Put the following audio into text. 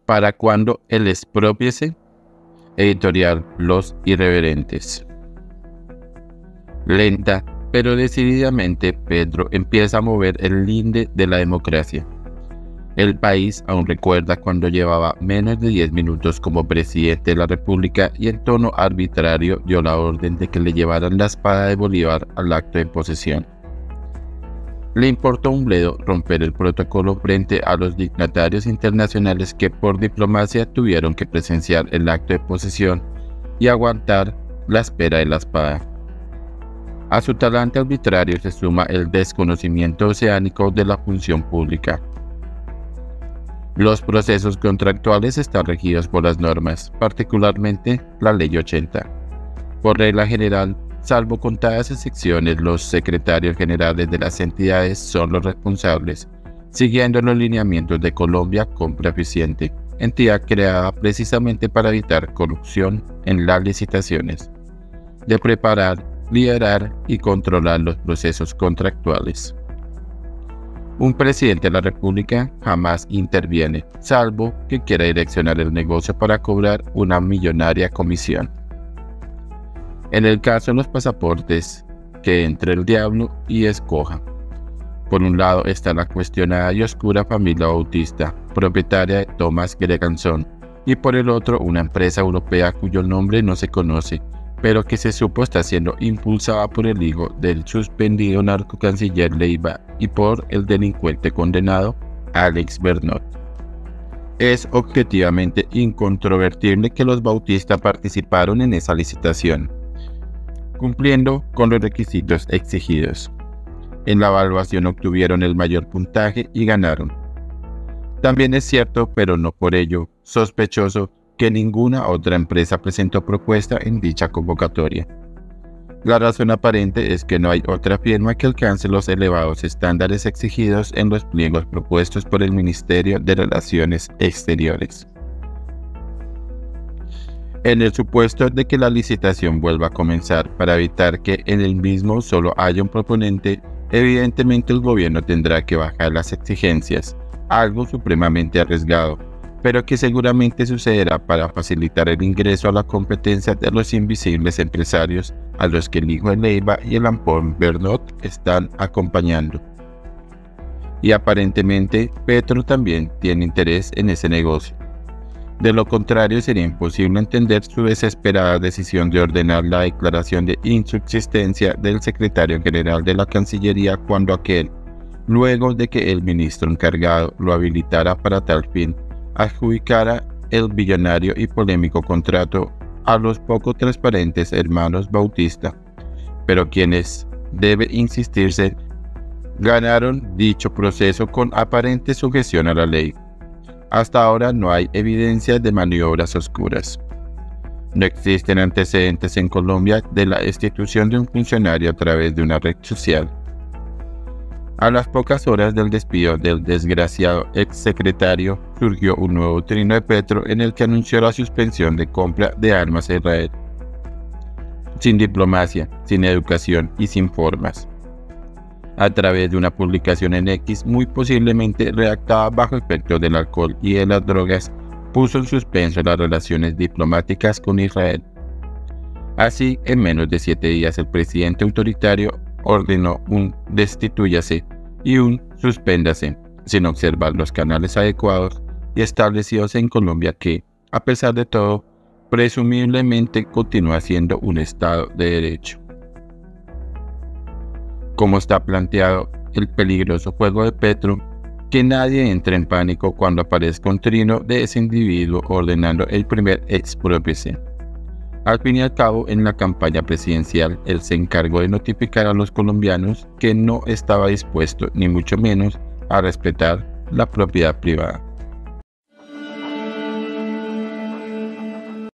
¿Para cuándo el exprópiese? Editorial Los Irreverentes. Lenta, pero decididamente, Petro empieza a mover el linde de la democracia. El país aún recuerda cuando llevaba menos de 10 minutos como presidente de la República y en tono arbitrario dio la orden de que le llevaran la espada de Bolívar al acto de posesión. Le importó un bledo romper el protocolo frente a los dignatarios internacionales que por diplomacia tuvieron que presenciar el acto de posesión y aguantar la espera de la espada. A su talante arbitrario se suma el desconocimiento oceánico de la función pública. Los procesos contractuales están regidos por las normas, particularmente la Ley 80. Por regla general, salvo contadas excepciones, los secretarios generales de las entidades son los responsables, siguiendo los lineamientos de Colombia Compra Eficiente, entidad creada precisamente para evitar corrupción en las licitaciones, de preparar, liderar y controlar los procesos contractuales. Un presidente de la República jamás interviene, salvo que quiera direccionar el negocio para cobrar una millonaria comisión. En el caso de los pasaportes, que entre el diablo y escoja. Por un lado está la cuestionada y oscura familia Bautista, propietaria de Thomas Greganson, y por el otro una empresa europea cuyo nombre no se conoce, pero que se supo está siendo impulsada por el hijo del suspendido narcocanciller Leiva y por el delincuente condenado Alex Bernot. Es objetivamente incontrovertible que los Bautista participaron en esa licitación, cumpliendo con los requisitos exigidos. En la evaluación obtuvieron el mayor puntaje y ganaron. También es cierto, pero no por ello sospechoso, que ninguna otra empresa presentó propuesta en dicha convocatoria. La razón aparente es que no hay otra firma que alcance los elevados estándares exigidos en los pliegos propuestos por el Ministerio de Relaciones Exteriores. En el supuesto de que la licitación vuelva a comenzar para evitar que en el mismo solo haya un proponente, evidentemente el gobierno tendrá que bajar las exigencias, algo supremamente arriesgado, pero que seguramente sucederá para facilitar el ingreso a la competencia de los invisibles empresarios a los que el hijo de Leiva y el ampón Bernot están acompañando. Y aparentemente Petro también tiene interés en ese negocio. De lo contrario, sería imposible entender su desesperada decisión de ordenar la declaración de insubsistencia del secretario general de la Cancillería cuando aquel, luego de que el ministro encargado lo habilitara para tal fin, adjudicara el billonario y polémico contrato a los poco transparentes hermanos Bautista, pero quienes, debe insistirse, ganaron dicho proceso con aparente sujeción a la ley. Hasta ahora no hay evidencia de maniobras oscuras. No existen antecedentes en Colombia de la destitución de un funcionario a través de una red social. A las pocas horas del despido del desgraciado exsecretario, surgió un nuevo trino de Petro en el que anunció la suspensión de compra de armas a Israel. Sin diplomacia, sin educación y sin formas. A través de una publicación en X, muy posiblemente redactada bajo efecto del alcohol y de las drogas, puso en suspenso las relaciones diplomáticas con Israel. Así, en menos de 7 días, el presidente autoritario ordenó un destitúyase y un suspéndase, sin observar los canales adecuados y establecidos en Colombia que, a pesar de todo, presumiblemente continúa siendo un Estado de Derecho. Como está planteado el peligroso juego de Petro, que nadie entre en pánico cuando aparezca un trino de ese individuo ordenando el primer exprópiese. Al fin y al cabo, en la campaña presidencial, él se encargó de notificar a los colombianos que no estaba dispuesto, ni mucho menos, a respetar la propiedad privada.